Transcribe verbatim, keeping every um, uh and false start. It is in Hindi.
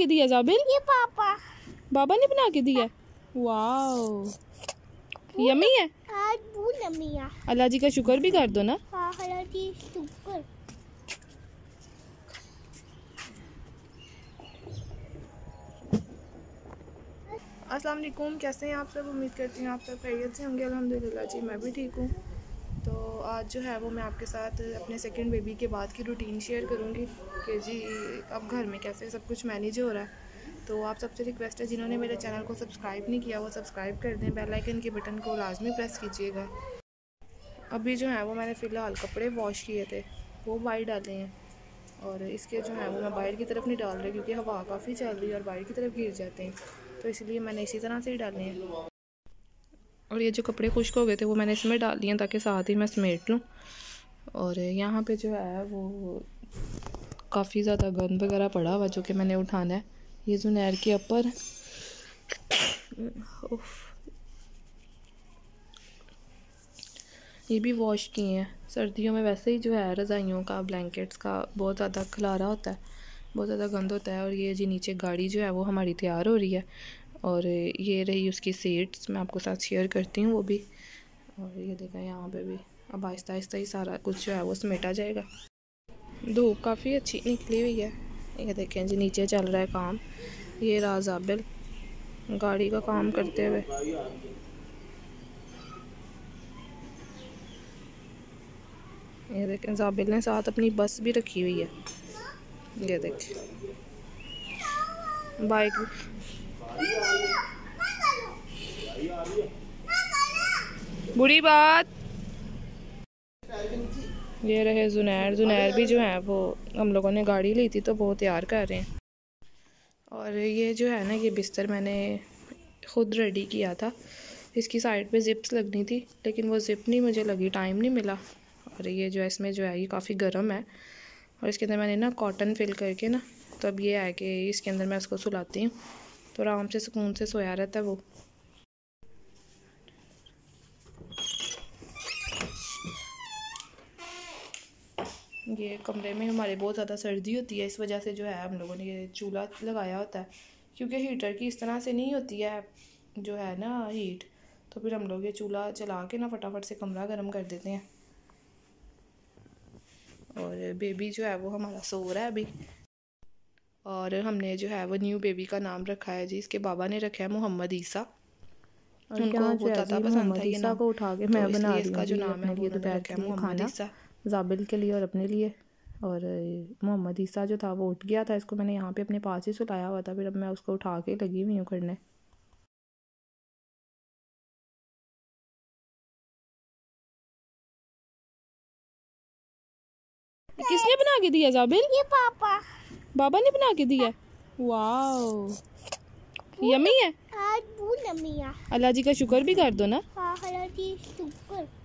दिया जाबिल? ये पापा बाबा ने बना के दिया। वाओ, यम्मी है। हाँ, बहुत यम्मी है। अल्लाह जी का शुक्र भी कर दो ना। हाँ, अल्लाह जी शुक्र। अस्सलाम वालेकुम, कैसे हैं आप सब? उम्मीद करती हूँ आप सब खैरियत से होंगे। अल्हम्दुलिल्लाह जी, मैं भी ठीक हूँ। तो आज जो है वो मैं आपके साथ अपने सेकंड बेबी के बाद की रूटीन शेयर करूँगी कि जी अब घर में कैसे सब कुछ मैनेज हो रहा है। तो आप सबसे रिक्वेस्ट है, जिन्होंने मेरे चैनल को सब्सक्राइब नहीं किया वो सब्सक्राइब कर दें, बेल आइकन के बटन को लाजमी प्रेस कीजिएगा। अभी जो है वो मैंने फ़िलहाल कपड़े वॉश किए थे, वो बाहर डाले हैं, और इसके जो है वो मैं बाहर की तरफ नहीं डाल रही क्योंकि हवा काफ़ी चल रही है और बाहर की तरफ गिर जाते हैं, तो इसलिए मैंने इसी तरह से ही डाले हैं। और ये जो कपड़े खुश्क हो गए थे वो मैंने इसमें डाल दिए ताकि साथ ही मैं समेट लूँ। और यहाँ पे जो है वो काफ़ी ज़्यादा गंद वगैरह पड़ा हुआ जो कि मैंने उठाना है। ये जुनैर के ऊपर ये भी वॉश किए हैं। सर्दियों में वैसे ही जो है रज़ाइयों का, ब्लैंकेट्स का बहुत ज़्यादा खलारा होता है, बहुत ज़्यादा गंद होता है। और ये जी नीचे गाड़ी जो है वो हमारी तैयार हो रही है, और ये रही उसकी सीट्स, मैं आपको साथ शेयर करती हूँ वो भी। और ये देखा यहाँ पे भी अब आहिस्ता आहिस्ता ही सारा कुछ जो है वो समेटा जाएगा। धूप काफ़ी अच्छी निकली हुई है। ये देखें जी नीचे चल रहा है काम। ये रहा जाबिल गाड़ी का काम करते हुए। ये देखें जाबिल ने साथ अपनी बस भी रखी हुई है। ये देखें बाइक। बुरी बात। ये रहे जुनैर। जुनैर भी जो है वो हम लोगों ने गाड़ी ली थी तो वो तैयार कर रहे हैं। और ये जो है ना ये बिस्तर मैंने ख़ुद रेडी किया था। इसकी साइड पे जिप्स लगनी थी लेकिन वो जिप नहीं मुझे लगी, टाइम नहीं मिला। और ये जो है इसमें जो है ये काफ़ी गर्म है, और इसके अंदर मैंने ना कॉटन फिल करके ना, तो अब ये है कि इसके अंदर मैं उसको सुलाती हूँ तो आराम से सुकून से सोया रहता है वो। ये कमरे में हमारे बहुत ज़्यादा सर्दी होती है, इस वजह से जो है हम लोगों ने ये चूल्हा लगाया होता है, क्योंकि हीटर की इस तरह से नहीं होती है जो है ना हीट, तो फिर हम लोग ये चूल्हा चला के ना फटाफट से कमरा गर्म कर देते हैं। और बेबी जो है वो हमारा सो रहा है अभी, और हमने जो है वो न्यू बेबी का नाम रखा है जी, इसके बाबा ने रखा है मोहम्मद ईसा। उनको बहुत ज़्यादा पसंद था ये नाम को उठा के मैं बना रही हूँ जो नाम है वो दोपहर के लिए खाना जाबिल के लिए और अपने लिए। और मोहम्मद ईसा जो था वो उठ गया था, इसको मैंने यहाँ पे अपने पास ही सुलाया हुआ था, फिर अब मैं उसको उठा के लगी हुई हूँ करने। किसने बना के दिया जाबिल? ये पापा बाबा ने बना के दिया। वाओ, यम्मी है। हाँ, बहुत यम्मी है। अल्लाह जी का शुक्र भी कर दो ना। हाँ, अल्लाह जी शुक्र।